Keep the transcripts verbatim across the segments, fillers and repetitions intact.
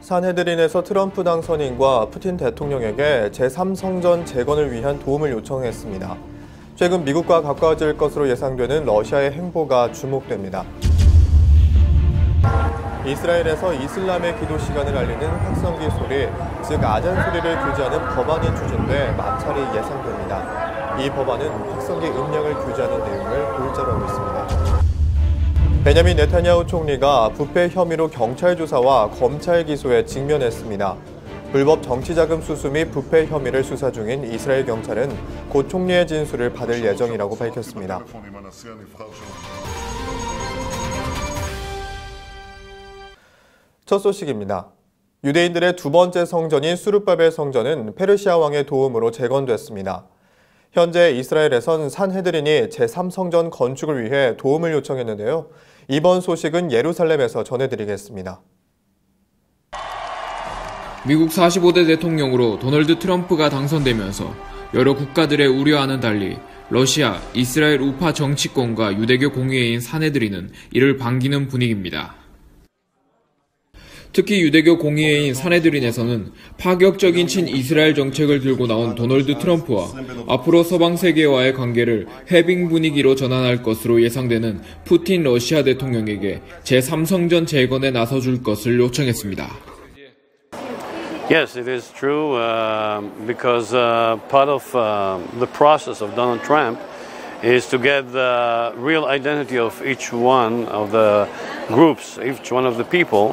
산헤드린에서 트럼프 당선인과 푸틴 대통령에게 제삼 성전 재건을 위한 도움을 요청했습니다. 최근 미국과 가까워질 것으로 예상되는 러시아의 행보가 주목됩니다. 이스라엘에서 이슬람의 기도 시간을 알리는 확성기 소리, 즉 아잔 소리를 규제하는 법안이 추진돼 마찰이 예상됩니다. 이 법안은 확성기 음량을 규제하는 내용을 골자로 하고 있습니다. 베냐민 네타냐후 총리가 부패 혐의로 경찰 조사와 검찰 기소에 직면했습니다. 불법 정치자금 수수 및 부패 혐의를 수사 중인 이스라엘 경찰은 곧 총리의 진술을 받을 예정이라고 밝혔습니다. 첫 소식입니다. 유대인들의 두 번째 성전인 수르바벨 성전은 페르시아 왕의 도움으로 재건됐습니다. 현재 이스라엘에선 산헤드린이 제삼 성전 건축을 위해 도움을 요청했는데요. 이번 소식은 예루살렘에서 전해드리겠습니다. 미국 사십오 대 대통령으로 도널드 트럼프가 당선되면서 여러 국가들의 우려와는 달리 러시아, 이스라엘 우파 정치권과 유대교 공의회인 산헤드린은 이를 반기는 분위기입니다. 특히 유대교 공의회인 산헤드린에서는 파격적인 친이스라엘 정책을 들고 나온 도널드 트럼프와 앞으로 서방 세계와의 관계를 해빙 분위기로 전환할 것으로 예상되는 푸틴 러시아 대통령에게 제삼 성전 재건에 나서줄 것을 요청했습니다. Yes, it is true uh, because uh, part of uh, the process of Donald Trump is to get the real identity of each one of the groups, each one of the people.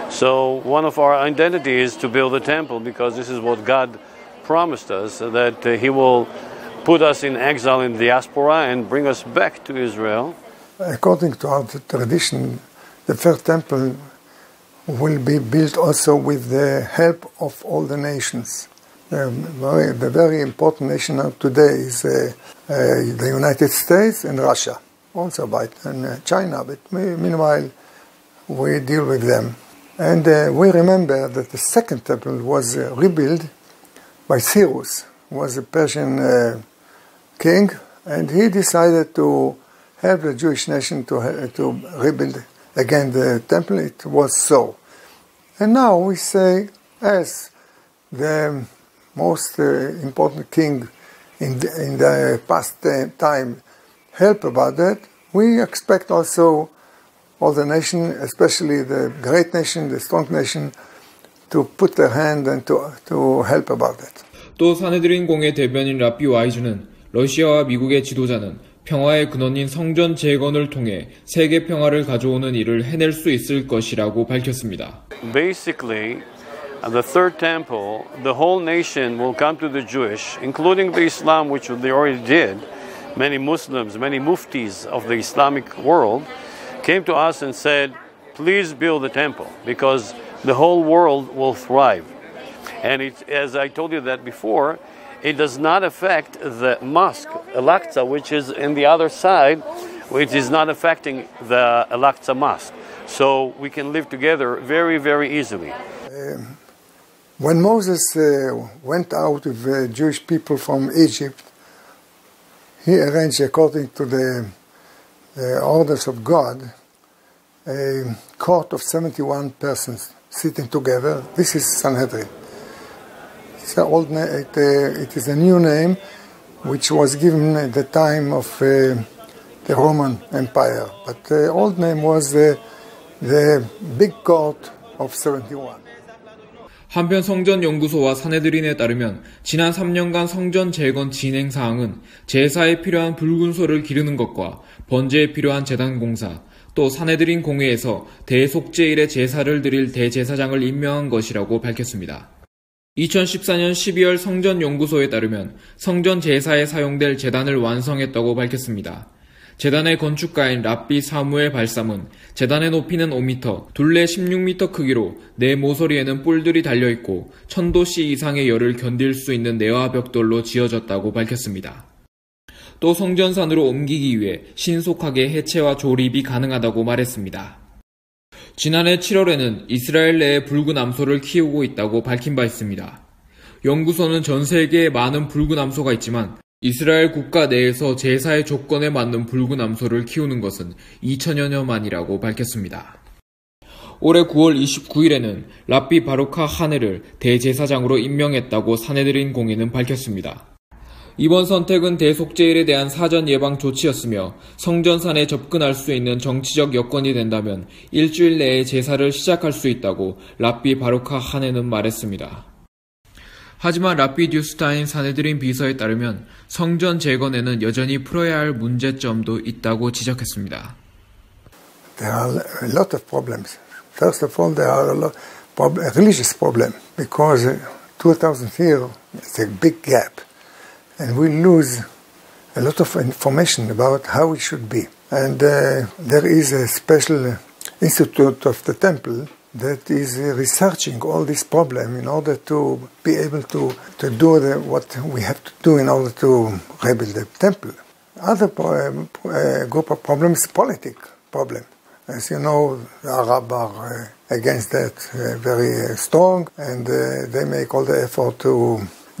So one of our identities is to build a temple because this is what God promised us, that uh, He will put us in exile in diaspora and bring us back to Israel. According to our tradition, the first temple will be built also with the help of all the nations. The very, the very important nation of today is uh, uh, the United States and Russia, also by and, uh, China, but meanwhile we deal with them. And uh, we remember that the second temple was uh, rebuilt by Cyrus, who was a Persian uh, king, and he decided to help the Jewish nation to, uh, to rebuild again the temple. It was so. And now we say, as the most uh, important king in the, in the past uh, time helped about that, we expect also all the nation, especially the great nation, the strong nation, to put their hand and to, to help about that. 또 산헤드린 공회 대변인 라피 와이즈는 러시아와 미국의 지도자는 평화의 근원인 성전 재건을 통해 세계 평화를 가져오는 일을 해낼 수 있을 것이라고 밝혔습니다. Basically, the third temple, the whole nation will come to the Jewish, including the Islam, which they already did. Many Muslims, many muftis of the Islamic world came to us and said, please build a temple because the whole world will thrive. And it, as I told you that before, it does not affect the mosque, Al-Aqsa, which is in the other side, which is not affecting the Al-Aqsa mosque. So we can live together very, very easily. Uh, when Moses uh, went out with the Jewish people from Egypt, he arranged according to the the orders of God, a court of seventy-one persons sitting together. This is Sanhedrin. It's an old na- it, uh, it is a new name which was given at the time of uh, the Roman Empire. But the old name was uh, the Big Court of seventy-one. 한편 성전연구소와 산헤드린에 따르면 지난 삼 년간 성전 재건 진행 사항은 제사에 필요한 붉은 소를 기르는 것과 번제에 필요한 제단 공사, 또 산헤드린 공회에서 대속제일의 제사를 드릴 대제사장을 임명한 것이라고 밝혔습니다. 이천십사 년 십이월 성전연구소에 따르면 성전 제사에 사용될 제단을 완성했다고 밝혔습니다. 제단의 건축가인 라비 사무엘 발삼은 제단의 높이는 오 미터, 둘레 십육 미터 크기로 네 모서리에는 뿔들이 달려있고 천도씨 이상의 열을 견딜 수 있는 내화 벽돌로 지어졌다고 밝혔습니다. 또 성전산으로 옮기기 위해 신속하게 해체와 조립이 가능하다고 말했습니다. 지난해 칠월에는 이스라엘 내에 붉은 암소를 키우고 있다고 밝힌 바 있습니다. 연구소는 전 세계에 많은 붉은 암소가 있지만 이스라엘 국가 내에서 제사의 조건에 맞는 붉은 암소를 키우는 것은 이천여 년 만이라고 밝혔습니다. 올해 구월 이십구일에는 랍비 바루카 하네를 대제사장으로 임명했다고 사내들인 공인은 밝혔습니다. 이번 선택은 대속제일에 대한 사전 예방 조치였으며 성전산에 접근할 수 있는 정치적 여건이 된다면 일주일 내에 제사를 시작할 수 있다고 랍비 바루카 하네는 말했습니다. 하지만 랍비 듀스타인 사내들인 비서에 따르면 성전 재건에는 여전히 풀어야 할 문제점도 있다고 지적했습니다. There are a lot of problems. First of all, there are a lot of religious problems because two thousand years is a big gap. And we lose a lot of information about how it should be. And uh, there is a special institute of the temple that is uh, researching all these problems in order to be able to, to do the, what we have to do in order to rebuild the temple. Other pro- uh, group of problems is political problem. As you know, the Arabs are uh, against that uh, very uh, strong, and uh, they make all the effort to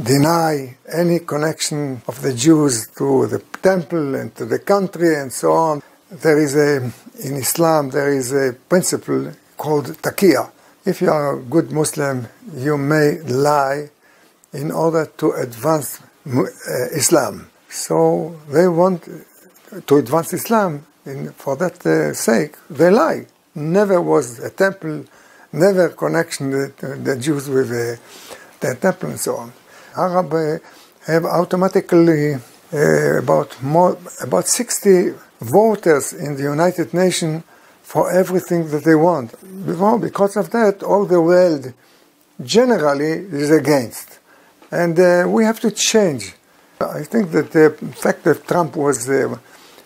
deny any connection of the Jews to the temple and to the country and so on. There is a, in Islam, there is a principle called taqiyya. If you are a good Muslim, you may lie in order to advance uh, Islam. So they want to advance Islam. In, for that uh, sake, they lie. Never was a temple, never connection the, the Jews with the, the temple and so on. Arabs uh, have automatically uh, about more about sixty voters in the United Nations for everything that they want. Because of that, all the world generally is against, and uh, we have to change. I think that the fact that Trump was uh,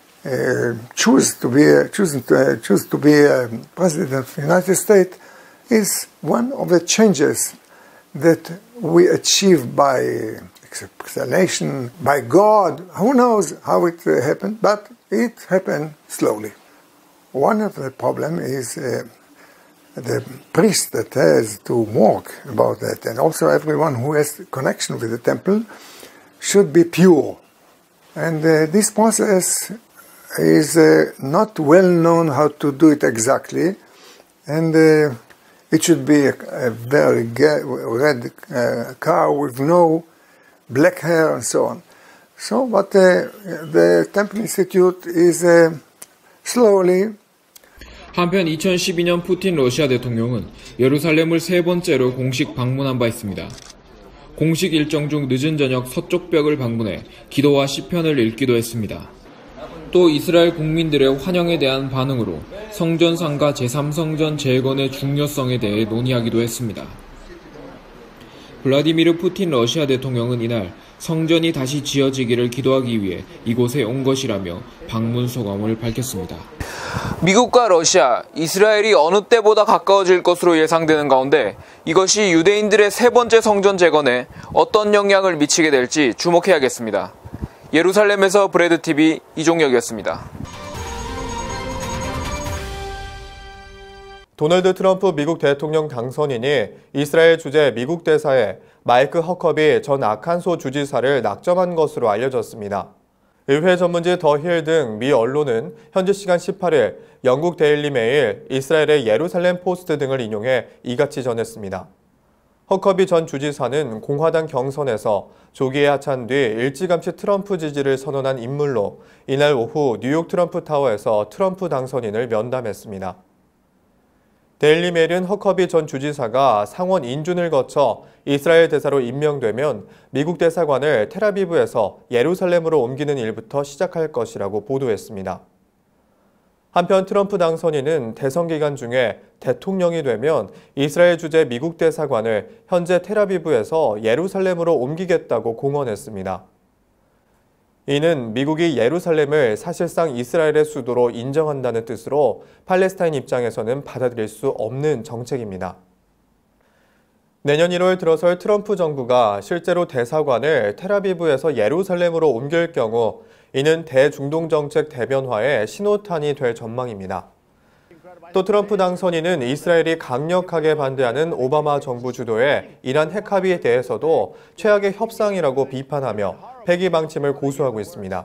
uh, choose to be uh, chosen to, uh, choose to be uh, president of the United States is one of the changes that we achieve by explanation, by God. Who knows how it uh, happened, but it happened slowly. One of the problems is uh, the priest that has to work about that, and also everyone who has connection with the temple should be pure. And uh, this process is uh, not well known how to do it exactly, and uh, it should be a, a very red uh, cow with no black hair and so on. So, but uh, the Temple Institute is uh, slowly. 한편 이천십이년 푸틴 러시아 대통령은 예루살렘을 세 번째로 공식 방문한 바 있습니다. 공식 일정 중 늦은 저녁 서쪽 벽을 방문해 기도와 시편을 읽기도 했습니다. 또 이스라엘 국민들의 환영에 대한 반응으로 성전상가 제삼 성전 재건의 중요성에 대해 논의하기도 했습니다. 블라디미르 푸틴 러시아 대통령은 이날 성전이 다시 지어지기를 기도하기 위해 이곳에 온 것이라며 방문 소감을 밝혔습니다. 미국과 러시아, 이스라엘이 어느 때보다 가까워질 것으로 예상되는 가운데 이것이 유대인들의 세 번째 성전 재건에 어떤 영향을 미치게 될지 주목해야겠습니다. 예루살렘에서 브레드티비 이종혁이었습니다. 도널드 트럼프 미국 대통령 당선인이 이스라엘 주재 미국 대사에 마이크 허커비 전 아칸소 주지사를 낙점한 것으로 알려졌습니다. 의회 전문지 더 힐 등 미 언론은 현지 시간 십팔일 영국 데일리 메일, 이스라엘의 예루살렘 포스트 등을 인용해 이같이 전했습니다. 허커비 전 주지사는 공화당 경선에서 조기에 하차한 뒤 일찌감치 트럼프 지지를 선언한 인물로 이날 오후 뉴욕 트럼프 타워에서 트럼프 당선인을 면담했습니다. 데일리 메일은 허커비 전 주지사가 상원 인준을 거쳐 이스라엘 대사로 임명되면 미국 대사관을 텔아비브에서 예루살렘으로 옮기는 일부터 시작할 것이라고 보도했습니다. 한편 트럼프 당선인은 대선 기간 중에 대통령이 되면 이스라엘 주재 미국 대사관을 현재 텔아비브에서 예루살렘으로 옮기겠다고 공언했습니다. 이는 미국이 예루살렘을 사실상 이스라엘의 수도로 인정한다는 뜻으로 팔레스타인 입장에서는 받아들일 수 없는 정책입니다. 내년 일월 들어설 트럼프 정부가 실제로 대사관을 텔아비브에서 예루살렘으로 옮길 경우 이는 대중동 정책 대변화의 신호탄이 될 전망입니다. 또 트럼프 당선인은 이스라엘이 강력하게 반대하는 오바마 정부 주도의 이란 핵 합의에 대해서도 최악의 협상이라고 비판하며 폐기 방침을 고수하고 있습니다.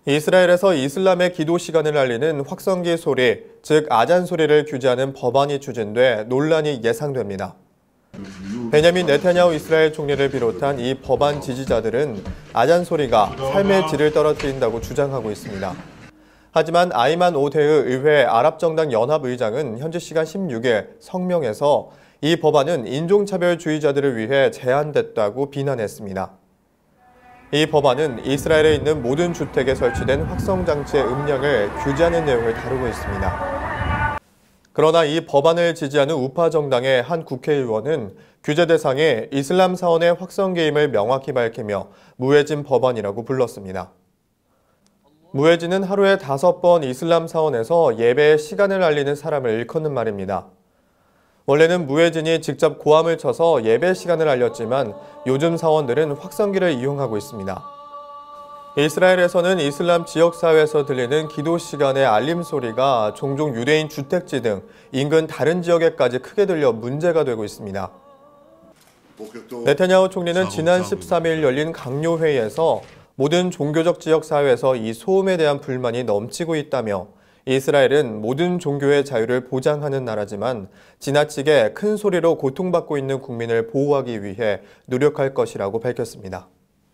이스라엘에서 이슬람의 기도 시간을 알리는 확성기 소리, 즉 아잔 소리를 규제하는 법안이 추진돼 논란이 예상됩니다. 베냐민 네타냐후 이스라엘 총리를 비롯한 이 법안 지지자들은 아잔 소리가 삶의 질을 떨어뜨린다고 주장하고 있습니다. 하지만 아이만 오데흐 의회 아랍정당 연합의장은 현지 시간 십육 일 성명에서 이 법안은 인종차별주의자들을 위해 제안됐다고 비난했습니다. 이 법안은 이스라엘에 있는 모든 주택에 설치된 확성장치의 음량을 규제하는 내용을 다루고 있습니다. 그러나 이 법안을 지지하는 우파 정당의 한 국회의원은 규제 대상에 이슬람 사원의 확성기임을 명확히 밝히며 무해진 법안이라고 불렀습니다. 무해진은 하루에 다섯 번 이슬람 사원에서 예배의 시간을 알리는 사람을 일컫는 말입니다. 원래는 무해진이 직접 고함을 쳐서 예배 시간을 알렸지만 요즘 사원들은 확성기를 이용하고 있습니다. 이스라엘에서는 이슬람 지역사회에서 들리는 기도 시간의 알림 소리가 종종 유대인 주택지 등 인근 다른 지역에까지 크게 들려 문제가 되고 있습니다. 네타냐후 총리는 지난 십삼 일 열린 강요회의에서 모든 종교적 지역사회에서 이 소음에 대한 불만이 넘치고 있다며 이스라엘은 모든 종교의 자유를 보장하는 나라지만 지나치게 큰 소리로 고통받고 있는 국민을 보호하기 위해 노력할 것이라고 밝혔습니다.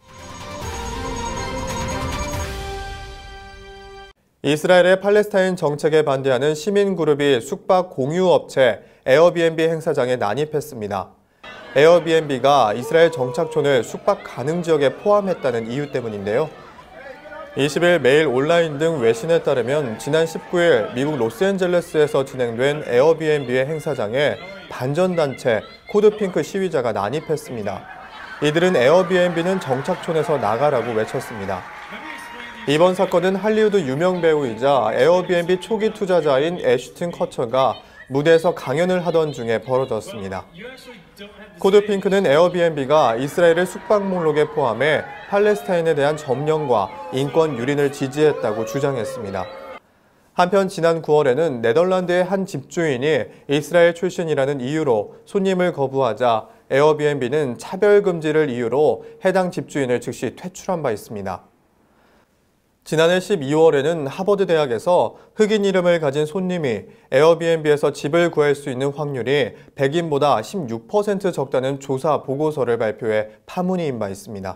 이스라엘의 팔레스타인 정책에 반대하는 시민그룹이 숙박 공유업체 에어비앤비 행사장에 난입했습니다. 에어비앤비가 이스라엘 정착촌을 숙박 가능 지역에 포함했다는 이유 때문인데요. 이십 일 메일 온라인 등 외신에 따르면 지난 십구 일 미국 로스앤젤레스에서 진행된 에어비앤비의 행사장에 반전단체 코드핑크 시위자가 난입했습니다. 이들은 에어비앤비는 정착촌에서 나가라고 외쳤습니다. 이번 사건은 할리우드 유명 배우이자 에어비앤비 초기 투자자인 애슈튼 커처가 무대에서 강연을 하던 중에 벌어졌습니다. 코드핑크는 에어비앤비가 이스라엘을 숙박 목록에 포함해 팔레스타인에 대한 점령과 인권 유린을 지지했다고 주장했습니다. 한편 지난 구월에는 네덜란드의 한 집주인이 이스라엘 출신이라는 이유로 손님을 거부하자 에어비앤비는 차별 금지를 이유로 해당 집주인을 즉시 퇴출한 바 있습니다. 지난해 십이월에는 하버드 대학에서 흑인 이름을 가진 손님이 에어비앤비에서 집을 구할 수 있는 확률이 백인보다 십육 퍼센트 적다는 조사 보고서를 발표해 파문이 인 바 있습니다.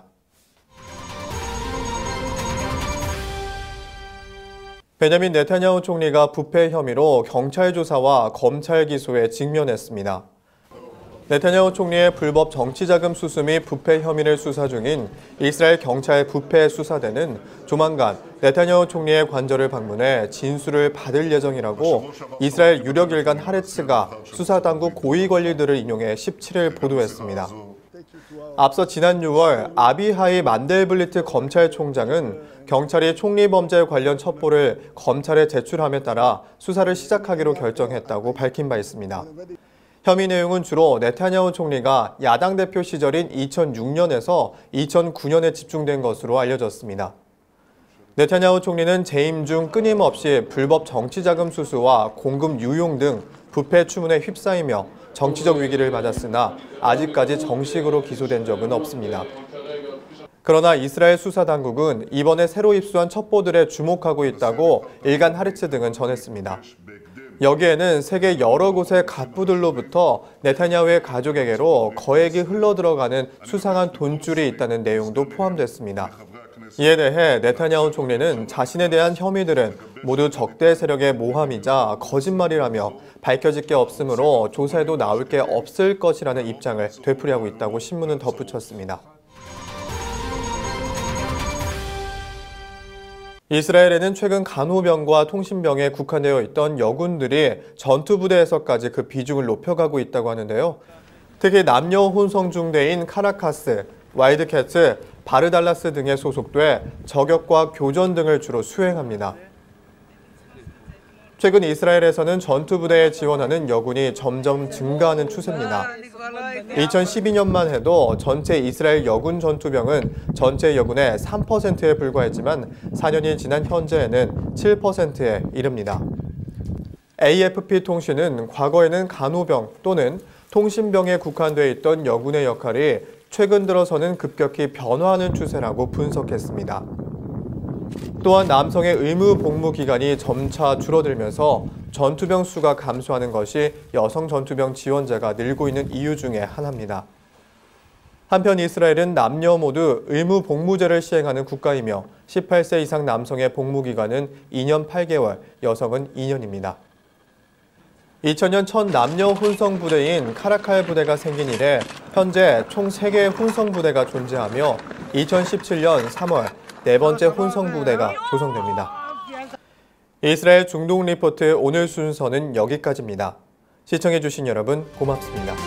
베냐민 네타냐후 총리가 부패 혐의로 경찰 조사와 검찰 기소에 직면했습니다. 네타냐후 총리의 불법 정치자금 수수 및 부패 혐의를 수사 중인 이스라엘 경찰 부패 수사대는 조만간 네타냐후 총리의 관저를 방문해 진술을 받을 예정이라고 이스라엘 유력일간 하레츠가 수사당국 고위 관리들을 인용해 십칠 일 보도했습니다. 앞서 지난 유월 아비하이 만델블리트 검찰총장은 경찰이 총리 범죄 관련 첩보를 검찰에 제출함에 따라 수사를 시작하기로 결정했다고 밝힌 바 있습니다. 혐의 내용은 주로 네타냐후 총리가 야당 대표 시절인 이천육 년에서 이천구 년에 집중된 것으로 알려졌습니다. 네타냐후 총리는 재임 중 끊임없이 불법 정치자금 수수와 공금 유용 등 부패 추문에 휩싸이며 정치적 위기를 맞았으나 아직까지 정식으로 기소된 적은 없습니다. 그러나 이스라엘 수사당국은 이번에 새로 입수한 첩보들에 주목하고 있다고 일간 하르츠 등은 전했습니다. 여기에는 세계 여러 곳의 갑부들로부터 네타냐후의 가족에게로 거액이 흘러들어가는 수상한 돈줄이 있다는 내용도 포함됐습니다. 이에 대해 네타냐후 총리는 자신에 대한 혐의들은 모두 적대 세력의 모함이자 거짓말이라며 밝혀질 게 없으므로 조사에도 나올 게 없을 것이라는 입장을 되풀이하고 있다고 신문은 덧붙였습니다. 이스라엘에는 최근 간호병과 통신병에 국한되어 있던 여군들이 전투부대에서까지 그 비중을 높여가고 있다고 하는데요. 특히 남녀 혼성 중대인 카라카스, 와일드캣츠, 바르달라스 등에 소속돼 저격과 교전 등을 주로 수행합니다. 최근 이스라엘에서는 전투부대에 지원하는 여군이 점점 증가하는 추세입니다. 이천십이 년만 해도 전체 이스라엘 여군 전투병은 전체 여군의 삼 퍼센트에 불과했지만 사 년이 지난 현재에는 칠 퍼센트에 이릅니다. 에이에프피 통신은 과거에는 간호병 또는 통신병에 국한되어 있던 여군의 역할이 최근 들어서는 급격히 변화하는 추세라고 분석했습니다. 또한 남성의 의무 복무 기간이 점차 줄어들면서 전투병 수가 감소하는 것이 여성 전투병 지원자가 늘고 있는 이유 중에 하나입니다. 한편 이스라엘은 남녀 모두 의무 복무제를 시행하는 국가이며 십팔 세 이상 남성의 복무 기간은 이 년 팔 개월, 여성은 이 년입니다. 이천 년 첫 남녀 혼성 부대인 카라칼 부대가 생긴 이래 현재 총 세 개의 혼성 부대가 존재하며 이천십칠 년 삼월 네 번째 혼성 부대가 조성됩니다. 이스라엘 중동 리포트 오늘 순서는 여기까지입니다. 시청해주신 여러분 고맙습니다.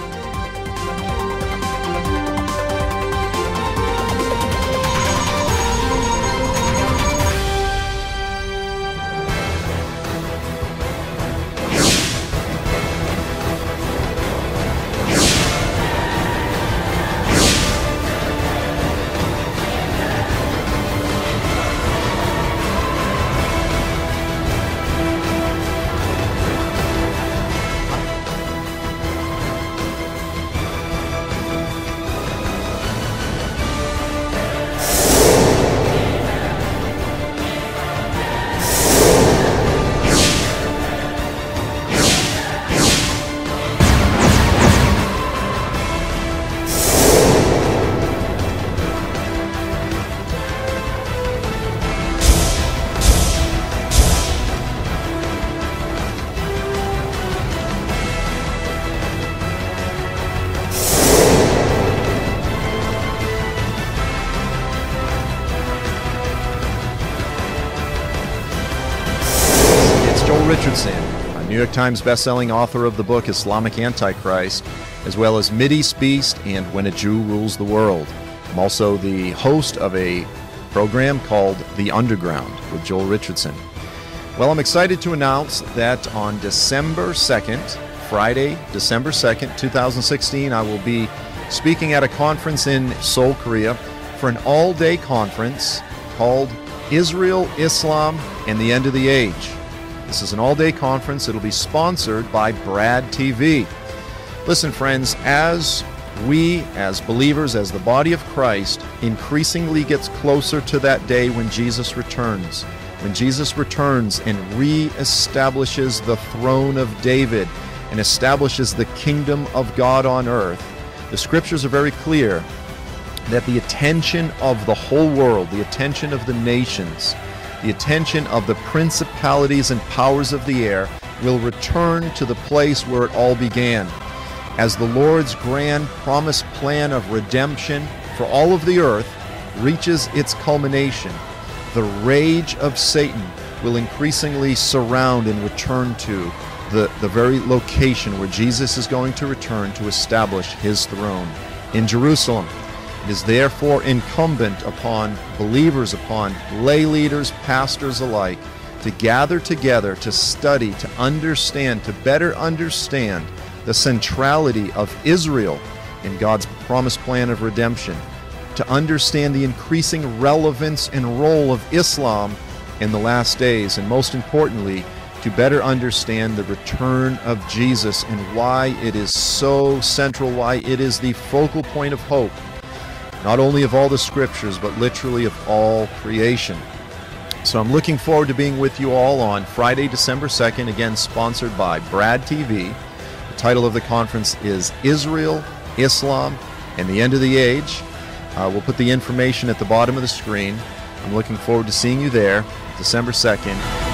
Richardson, a New York Times bestselling author of the book Islamic Antichrist, as well as Mideast Beast and When a Jew Rules the World. I'm also the host of a program called The Underground with Joel Richardson. Well, I'm excited to announce that on December second, Friday, December second, two thousand sixteen, I will be speaking at a conference in Seoul, Korea for an all-day conference called Israel, Islam, and the End of the Age. This is an all-day conference. It'll be sponsored by Brad T V. Listen, friends, as we, as believers, as the body of Christ, increasingly gets closer to that day when Jesus returns, when Jesus returns and re-establishes the throne of David and establishes the kingdom of God on earth, the scriptures are very clear that the attention of the whole world, the attention of the nations, the attention of the principalities and powers of the air will return to the place where it all began. As the Lord's grand promised plan of redemption for all of the earth reaches its culmination, the rage of Satan will increasingly surround and return to the, the very location where Jesus is going to return to establish his throne in Jerusalem. It is therefore incumbent upon believers, upon lay leaders, pastors alike, to gather together, to study, to understand, to better understand the centrality of Israel in God's promised plan of redemption, to understand the increasing relevance and role of Islam in the last days, and most importantly, to better understand the return of Jesus and why it is so central, why it is the focal point of hope, not only of all the scriptures, but literally of all creation. So I'm looking forward to being with you all on Friday, December second, again sponsored by Brad T V. The title of the conference is Israel, Islam, and the End of the Age. Uh, we'll put the information at the bottom of the screen. I'm looking forward to seeing you there, December second.